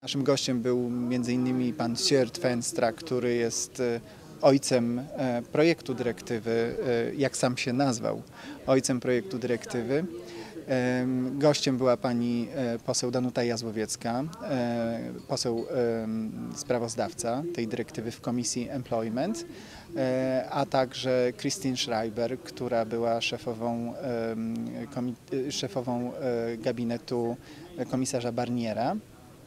Naszym gościem był m.in. pan Sjoerd Veenstra, który jest ojcem projektu dyrektywy, jak sam się nazwał, ojcem projektu dyrektywy. Gościem była pani poseł Danuta Jazłowiecka, poseł sprawozdawca tej dyrektywy w Komisji Employment, a także Christine Schreiber, która była szefową gabinetu komisarza Barniera,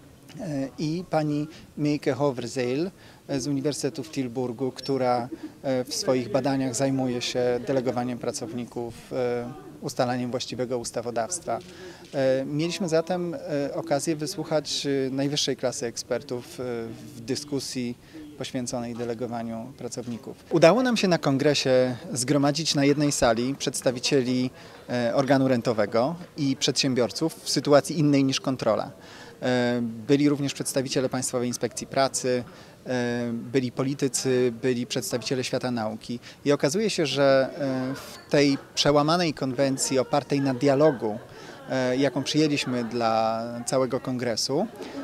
i pani Mijke Hoverzijl z Uniwersytetu w Tilburgu, która w swoich badaniach zajmuje się delegowaniem pracowników, ustalaniem właściwego ustawodawstwa. Mieliśmy zatem okazję wysłuchać najwyższej klasy ekspertów w dyskusji poświęconej delegowaniu pracowników. Udało nam się na kongresie zgromadzić na jednej sali przedstawicieli organu rentowego i przedsiębiorców w sytuacji innej niż kontrola. Byli również przedstawiciele Państwowej Inspekcji Pracy, byli politycy, byli przedstawiciele świata nauki. I okazuje się, że w tej przełamanej konwencji opartej na dialogu, jaką przyjęliśmy dla całego kongresu,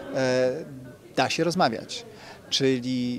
da się rozmawiać. Czyli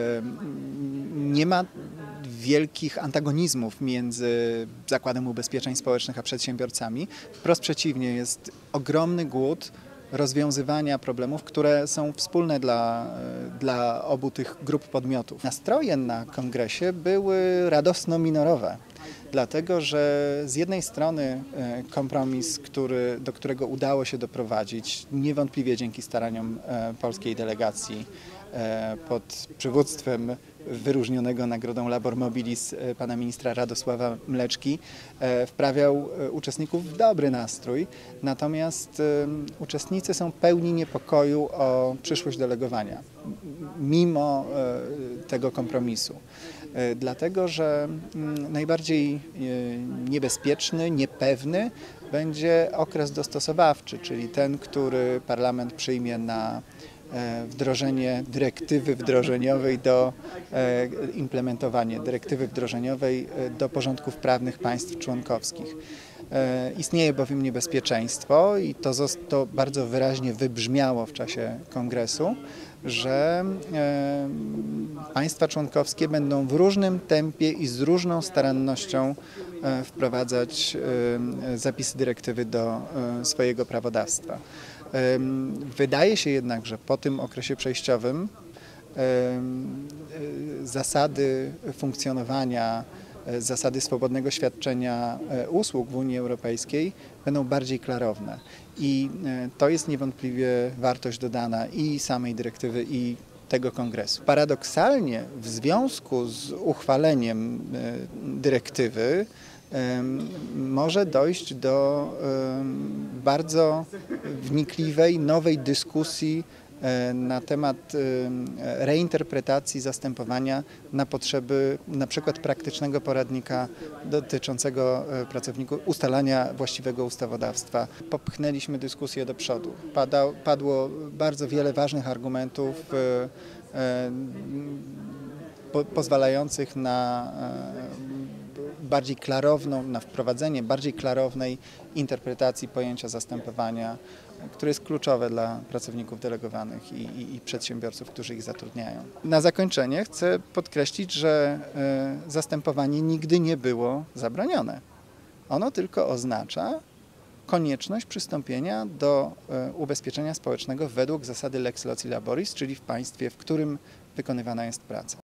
nie ma wielkich antagonizmów między Zakładem Ubezpieczeń Społecznych a przedsiębiorcami. Wprost przeciwnie, jest ogromny głód rozwiązywania problemów, które są wspólne dla obu tych grup podmiotów. Nastroje na kongresie były radosno-minorowe, dlatego że z jednej strony kompromis, do którego udało się doprowadzić, niewątpliwie dzięki staraniom polskiej delegacji pod przywództwem wyróżnionego nagrodą Labor Mobilis pana ministra Radosława Mleczki, wprawiał uczestników w dobry nastrój, natomiast uczestnicy są pełni niepokoju o przyszłość delegowania, mimo tego kompromisu. Dlatego, że najbardziej niebezpieczny, niepewny będzie okres dostosowawczy, czyli ten, który Parlament przyjmie na wdrożenie dyrektywy wdrożeniowej implementowanie dyrektywy wdrożeniowej do porządków prawnych państw członkowskich. Istnieje bowiem niebezpieczeństwo, i to bardzo wyraźnie wybrzmiało w czasie kongresu, że państwa członkowskie będą w różnym tempie i z różną starannością wprowadzać zapisy dyrektywy do swojego prawodawstwa. Wydaje się jednak, że po tym okresie przejściowym zasady funkcjonowania, zasady swobodnego świadczenia usług w Unii Europejskiej będą bardziej klarowne. I to jest niewątpliwie wartość dodana i samej dyrektywy, i tego kongresu. Paradoksalnie w związku z uchwaleniem dyrektywy może dojść do bardzo wnikliwej, nowej dyskusji na temat reinterpretacji zastępowania na potrzeby na przykład praktycznego poradnika dotyczącego pracowników, ustalania właściwego ustawodawstwa. Popchnęliśmy dyskusję do przodu. Padło bardzo wiele ważnych argumentów pozwalających na wprowadzenie bardziej klarownej interpretacji pojęcia zastępowania, które jest kluczowe dla pracowników delegowanych i przedsiębiorców, którzy ich zatrudniają. Na zakończenie chcę podkreślić, że zastępowanie nigdy nie było zabronione. Ono tylko oznacza konieczność przystąpienia do ubezpieczenia społecznego według zasady lex loci laboris, czyli w państwie, w którym wykonywana jest praca.